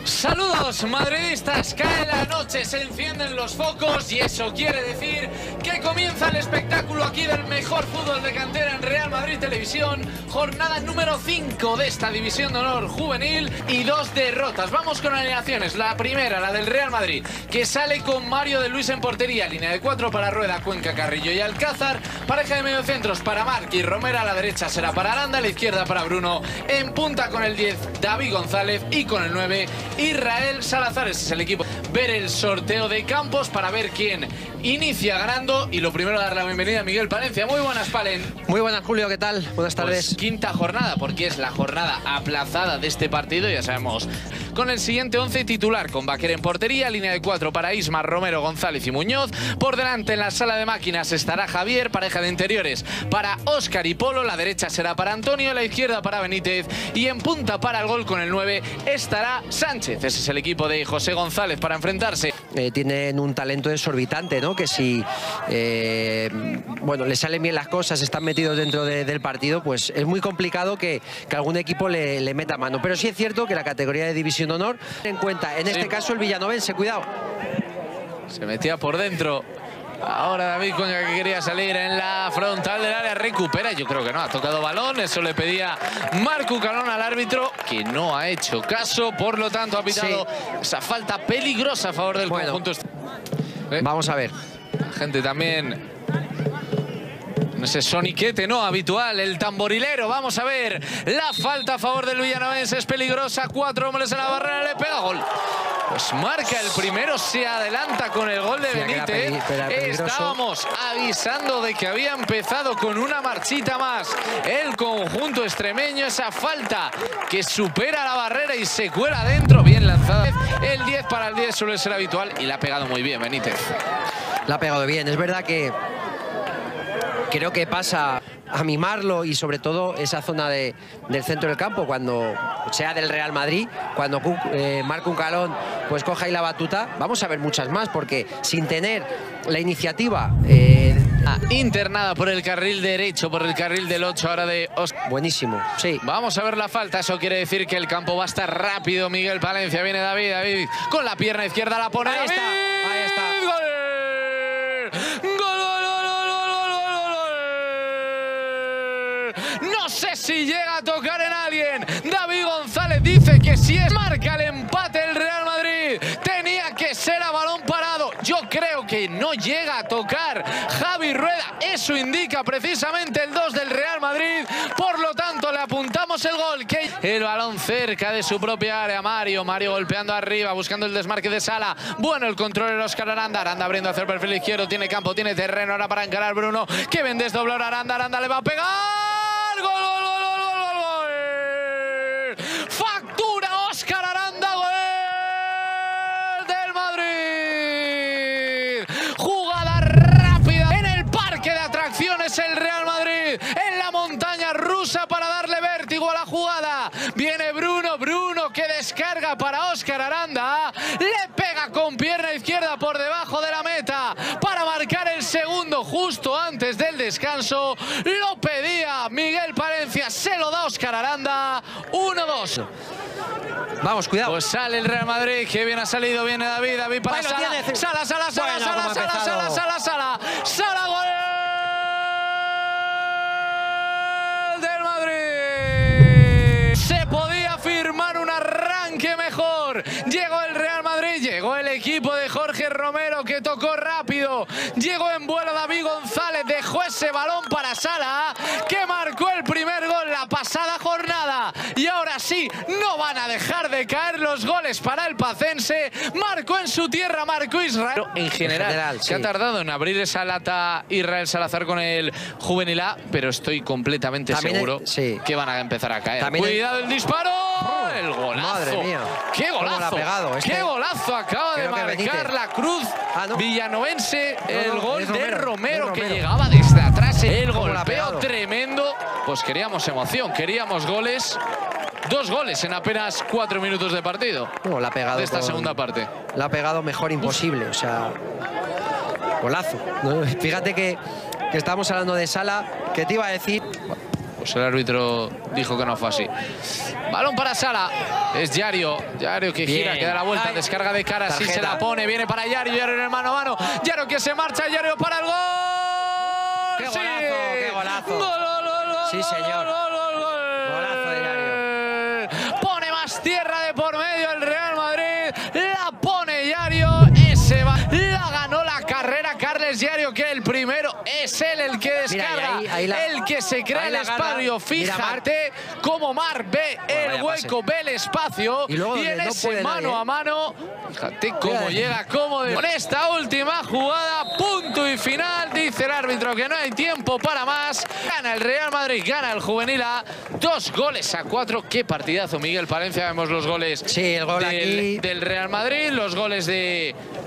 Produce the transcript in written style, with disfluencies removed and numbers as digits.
Saludos madridistas, cae la noche, se encienden los focos y eso quiere decir que comienza el espectáculo aquí del mejor fútbol de cantera en Real Madrid Televisión. Jornada número 5 de esta División de Honor Juvenil y 2 derrotas. Vamos con alineaciones. La primera, la del Real Madrid, que sale con Mario de Luis en portería, línea de 4 para Rueda, Cuenca, Carrillo y Alcázar, pareja de mediocentros para Marc y Romero, a la derecha será para Aranda, a la izquierda para Bruno, en punta con el 10 David González y con el 9 Israel Salazar. Ese es el equipo. Ver el sorteo de campos para ver quién inicia ganando. Y lo primero, dar la bienvenida a Miguel Palencia. Muy buenas, Palen. Muy buenas, Julio, ¿qué tal? Buenas tardes. Pues quinta jornada, porque es la jornada aplazada de este partido, ya sabemos. Con el siguiente 11 titular, con Baquer en portería, línea de 4 para Isma, Romero, González y Muñoz. Por delante en la sala de máquinas estará Javier, pareja de interiores para Óscar y Polo, la derecha será para Antonio, la izquierda para Benítez y en punta para el gol con el 9 estará Sánchez. Ese es el equipo de José González para enfrentarse. Tienen un talento exorbitante, ¿no? Que si bueno, le salen bien las cosas, están metidos dentro del partido, pues es muy complicado que algún equipo le meta mano. Pero sí es cierto que la categoría de División de Honor en cuenta, en este caso el villanovense, cuidado. Se metía por dentro. Ahora David Cuenca, que quería salir en la frontal del área, recupera. Yo creo que no, ha tocado balón. Eso le pedía Marc Calón al árbitro, que no ha hecho caso. Por lo tanto, ha pitado esa falta peligrosa a favor del conjunto. Vamos a ver. La gente también. Ese soniquete no habitual, el tamborilero. Vamos a ver. La falta a favor del villanovense es peligrosa. 4 hombres en la barrera, le pega gol. Pues marca el primero, se adelanta con el gol de Benítez. Estábamos avisando de que había empezado con una marchita más el conjunto extremeño. Esa falta que supera la barrera y se cuela dentro. Bien lanzada. El 10 para el 10 suele ser habitual y la ha pegado muy bien Benítez. La ha pegado bien. Es verdad que creo que pasa a mimarlo, y sobre todo esa zona del centro del campo, cuando sea del Real Madrid, cuando Marc Calón pues coja ahí la batuta. Vamos a ver muchas más, porque sin tener la iniciativa internada por el carril derecho, por el carril del 8 ahora de Óscar. Buenísimo, sí. Vamos a ver la falta. Eso quiere decir que el campo va a estar rápido. Miguel Palencia, viene David con la pierna izquierda, la pone. Ahí está, ahí está. No sé si llega a tocar en alguien. David González dice que si es, marca el empate el Real Madrid. Tenía que ser a balón parado. Yo creo que no llega a tocar Javi Rueda. Eso indica precisamente el 2 del Real Madrid. Por lo tanto, le apuntamos el gol. El balón cerca de su propia área. Mario golpeando arriba, buscando el desmarque de Sala. Bueno, el control de Óscar Aranda. Aranda abriendo hacia el perfil izquierdo. Tiene campo, tiene terreno ahora para encarar Bruno. Que ven desdobló Aranda. Aranda le va a pegar. ¡Gol, gol, gol, gol, gol, gol! Factura Óscar Aranda, gol del Madrid. Jugada rápida en el parque de atracciones el Real Madrid, en la montaña rusa, para darle vértigo a la jugada. Viene Bruno que descarga para Óscar Aranda. Le pega con pierna izquierda por debajo de la meta para marcar el segundo justo antes del descanso. Lo pedía Miguel Palencia, se lo da Óscar Aranda. 1-2. Vamos, cuidado. Pues sale el Real Madrid, que bien ha salido, viene David para bueno, Sala. Sala, gol del Madrid. Se podía firmar un arranque mejor. Llegó el Real Madrid, llegó el equipo de Jorge Romero, que tocó rápido. Llegó en vuelo David González, dejó ese balón para Sala, que marcó el primer gol la pasada jornada. Y ahora sí, no van a dejar de caer los goles para el pacense. Marcó en su tierra, marcó Israel. Pero en general sí, se ha tardado en abrir esa lata Israel Salazar con el Juvenil A, pero estoy completamente seguro que van a empezar a caer. Cuidado el disparo. El golazo. Madre mía. ¡Qué golazo! ¡Qué golazo! Acaba de marcar la cruz villanovense. El gol de Romero, que llegaba desde atrás. El golpeo tremendo. Pues queríamos emoción, queríamos goles. 2 goles en apenas 4 minutos de partido. No, la ha pegado de esta segunda parte. La ha pegado mejor imposible. O sea, golazo. Fíjate que estamos hablando de Sala, que te iba a decir. Pues el árbitro dijo que no fue así. Balón para Sala. Es Yario. Yario que gira, que da la vuelta, descarga de cara, sí se la pone, viene para Yario, Yario en el mano a mano. Yario que se marcha, Yario para el gol. ¡Qué golazo! ¡Qué golazo! ¡Gol! Sí, señor. Golazo de Yario. Pone más tierra de por medio el Real Madrid. La pone Yario. Ese va. La ganó la carrera Carles Yario, que el primero es él el que descarga. Mira, ahí el que se crea el espacio. Fíjate cómo Marc ve el hueco, ve el espacio. Y en ese mano a mano, fíjate cómo llega, con esta última jugada, punto y final. Dice el árbitro que no hay tiempo para más. Gana el Real Madrid, gana el Juvenil A. 2-4. Qué partidazo, Miguel Palencia. Vemos los goles sí, el gol del Real Madrid, los goles de